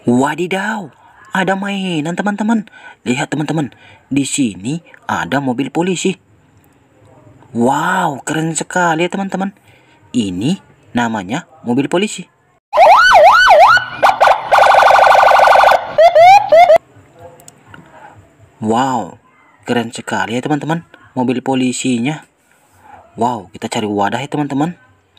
Wadidaw, ada mainan teman-teman. Lihat teman-teman, di sini ada mobil polisi. Wow, keren sekali ya teman-teman. Ini namanya mobil polisi. Wow, keren sekali ya teman-teman, mobil polisinya. Wow, kita cari wadah ya teman-teman.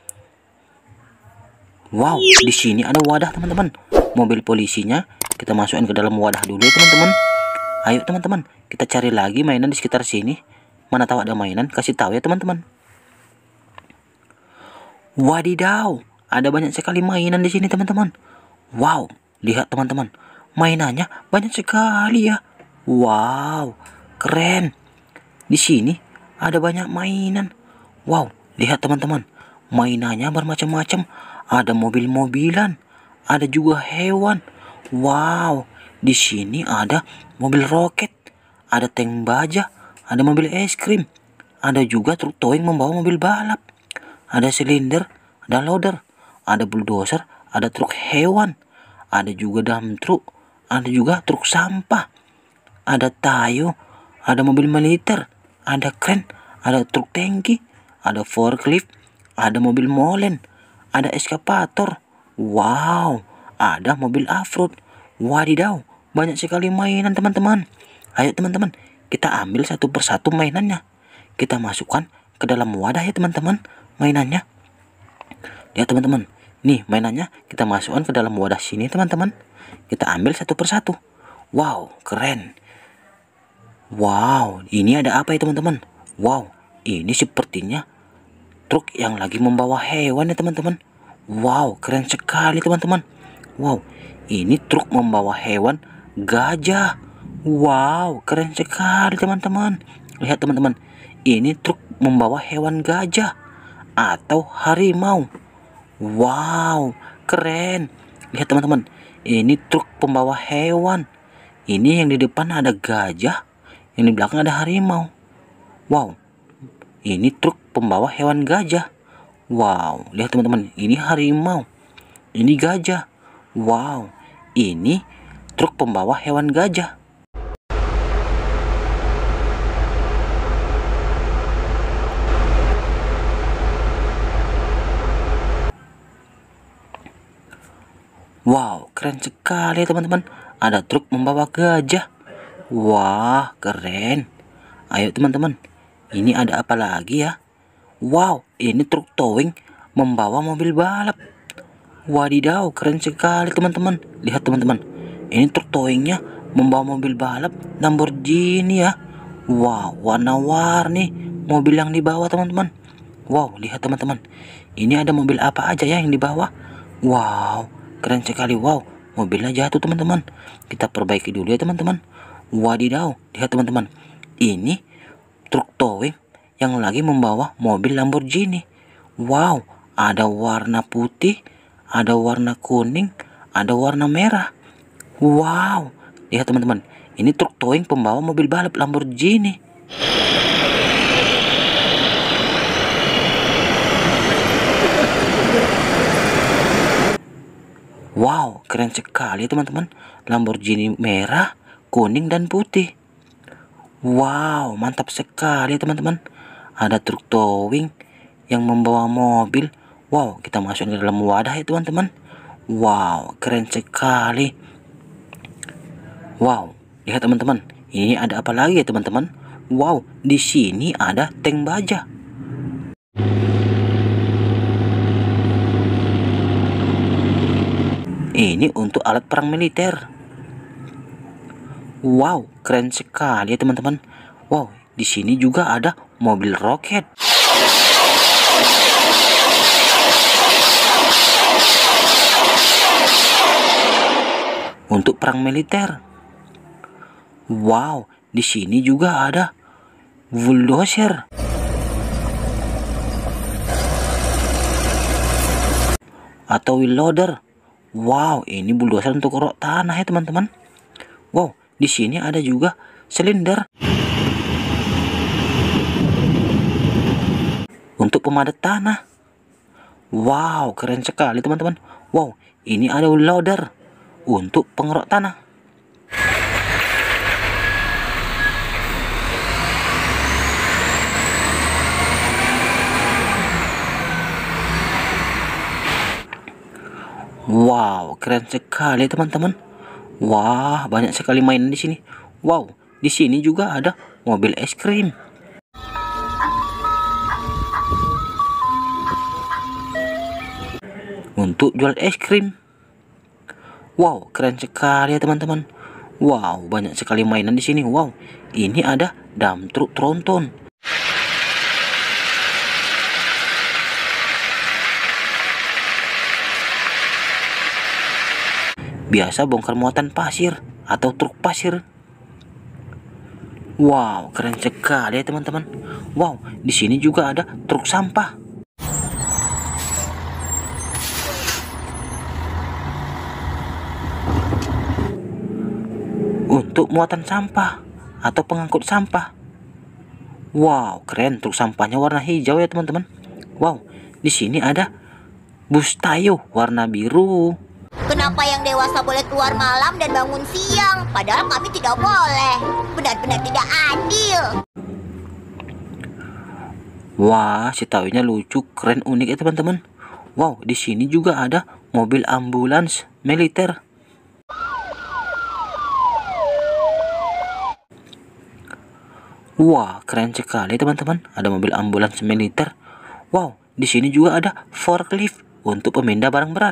Wow, di sini ada wadah teman-teman. Mobil polisinya kita masukkan ke dalam wadah dulu ya teman-teman. Ayo teman-teman, kita cari lagi mainan di sekitar sini. Mana tahu ada mainan, kasih tahu ya teman-teman. Wadidaw, ada banyak sekali mainan di sini teman-teman. Wow, lihat teman-teman, mainannya banyak sekali ya. Wow, keren. Di sini ada banyak mainan. Wow, lihat teman-teman, mainannya bermacam-macam. Ada mobil-mobilan, ada juga hewan. Wow, di sini ada mobil roket, ada tank baja, ada mobil es krim, ada juga truk towing membawa mobil balap, ada silinder, ada loader, ada bulldozer, ada truk hewan, ada juga dump truk, ada juga truk sampah, ada tayo, ada mobil militer, ada kren, ada truk tangki, ada forklift, ada mobil molen, ada eskavator. Wow, ada mobil off-road. Wadidaw, banyak sekali mainan teman-teman. Ayo teman-teman, kita ambil satu persatu mainannya. Kita masukkan ke dalam wadah ya teman-teman, mainannya. Lihat teman-teman, nih mainannya kita masukkan ke dalam wadah sini teman-teman. Kita ambil satu persatu. Wow, keren. Wow, ini ada apa ya teman-teman? Wow, ini sepertinya truk yang lagi membawa hewan ya teman-teman. Wow, keren sekali teman-teman. Wow, ini truk membawa hewan gajah. Wow, keren sekali teman-teman. Lihat teman-teman, ini truk membawa hewan gajah atau harimau. Wow, keren. Lihat teman-teman, ini truk pembawa hewan. Ini yang di depan ada gajah, yang di belakang ada harimau. Wow, ini truk pembawa hewan gajah. Wow, lihat teman-teman, ini harimau, ini gajah. Wow, ini truk pembawa hewan gajah. Wow, keren sekali teman-teman. Ada truk membawa gajah. Wah, keren. Ayo teman-teman, ini ada apa lagi ya? Wow, ini truk towing membawa mobil balap. Wadidaw, keren sekali teman-teman. Lihat teman-teman, ini truk towingnya membawa mobil balap Lamborghini ya. Wow, warna-warni mobil yang dibawa teman-teman. Wow, lihat teman-teman, ini ada mobil apa aja ya yang dibawa. Wow, keren sekali. Wow, mobilnya jatuh teman-teman. Kita perbaiki dulu ya teman-teman. Wadidaw, lihat teman-teman, ini truk towing yang lagi membawa mobil Lamborghini. Wow, ada warna putih, ada warna kuning, ada warna merah. Wow, lihat teman-teman, ini truk towing pembawa mobil balap Lamborghini. Wow, keren sekali teman-teman. Lamborghini merah, kuning, dan putih. Wow, mantap sekali teman-teman. Ada truk towing yang membawa mobil. Wow, kita masuk ke dalam wadah ya teman-teman. Wow, keren sekali. Wow, lihat teman-teman, ini ada apa lagi ya teman-teman? Wow, di sini ada tank baja. Ini untuk alat perang militer. Wow, keren sekali ya teman-teman. Wow, di sini juga ada mobil roket. Untuk perang militer. Wow, di sini juga ada bulldozer. Atau wheel loader. Wow, ini bulldozer untuk kerok tanah ya teman-teman. Wow, di sini ada juga silinder untuk pemadat tanah. Wow, keren sekali teman-teman. Wow, ini ada wheel loader. untuk pengeruk tanah. Wow, keren sekali teman-teman. Wah, banyak sekali mainan di sini. Wow, di sini juga ada mobil es krim. Untuk jual es krim. Wow, keren sekali ya teman-teman. Wow, banyak sekali mainan di sini. Wow, ini ada dump truk tronton. Biasa bongkar muatan pasir atau truk pasir. Wow, keren sekali ya teman-teman. Wow, di sini juga ada truk sampah. Untuk muatan sampah atau pengangkut sampah. Wow, keren, truk sampahnya warna hijau ya teman-teman. Wow, di sini ada bus Tayo warna biru. Kenapa yang dewasa boleh keluar malam dan bangun siang, padahal kami tidak boleh? Benar-benar tidak adil. Wah, si Tayonya lucu, keren, unik ya teman-teman. Wow, di sini juga ada mobil ambulans militer. Wah, keren sekali teman-teman. Ada mobil ambulans militer. Wow, di sini juga ada forklift untuk pemindah barang berat.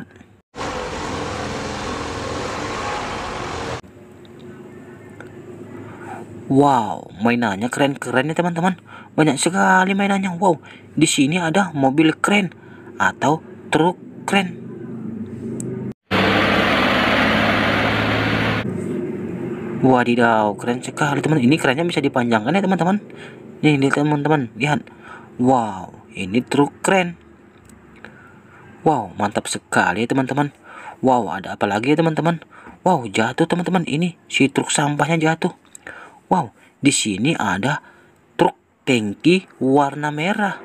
Wow, mainannya keren-keren ya teman-teman. Banyak sekali mainannya. Wow, di sini ada mobil kren atau truk kren. Wadidaw, keren sekali teman. Ini kerennya bisa dipanjangkan ya teman-teman. Nih, teman-teman, lihat. Wow, ini truk kren. Wow, mantap sekali ya teman-teman. Wow, ada apa lagi ya teman-teman? Wow, jatuh teman-teman. Ini si truk sampahnya jatuh. Wow, di sini ada truk tangki warna merah.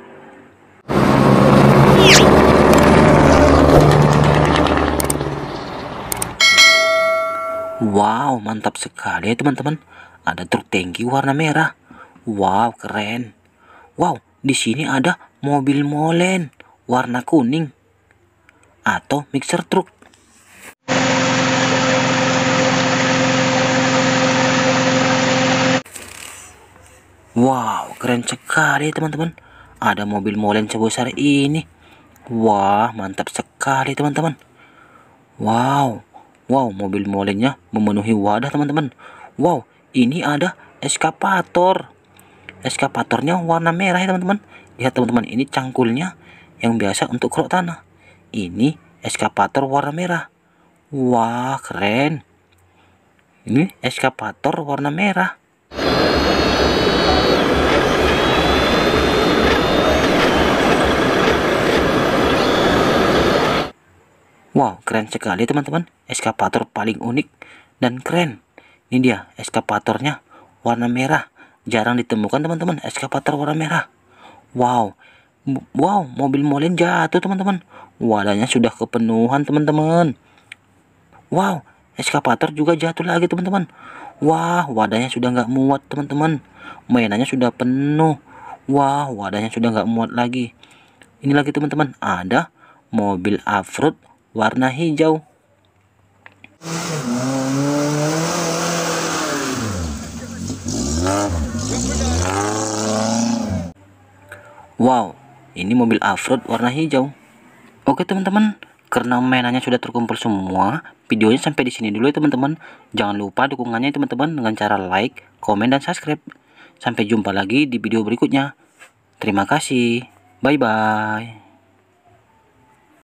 Wow, mantap sekali ya teman-teman. Ada truk tangki warna merah. Wow, keren. Wow, di sini ada mobil molen warna kuning atau mixer truk. Wow, keren sekali teman-teman. Ada mobil molen sebesar ini. Wah, mantap sekali teman-teman. Wow, wow, mobil molennya memenuhi wadah teman-teman. Wow, ini ada eskavator. Eskavatornya warna merah ya teman-teman. Lihat teman-teman, ini cangkulnya yang biasa untuk keruk tanah. Ini eskavator warna merah. Wah, keren. Ini eskavator warna merah. Wow, keren sekali teman-teman. Eskavator paling unik dan keren. Ini dia eskavatornya warna merah. Jarang ditemukan teman-teman eskavator warna merah. Wow. Wow, mobil molen jatuh teman-teman. Wadahnya sudah kepenuhan teman-teman. Wow, eskavator juga jatuh lagi teman-teman. Wah, wadahnya sudah nggak muat teman-teman. Mainannya sudah penuh. Wah, wadahnya sudah nggak muat lagi. Ini lagi teman-teman, ada mobil off-road warna hijau. Wow, ini mobil off-road warna hijau. Oke teman-teman, karena mainannya sudah terkumpul semua, videonya sampai di sini dulu ya teman-teman. Jangan lupa dukungannya teman-teman dengan cara like, komen, dan subscribe. Sampai jumpa lagi di video berikutnya. Terima kasih. Bye-bye.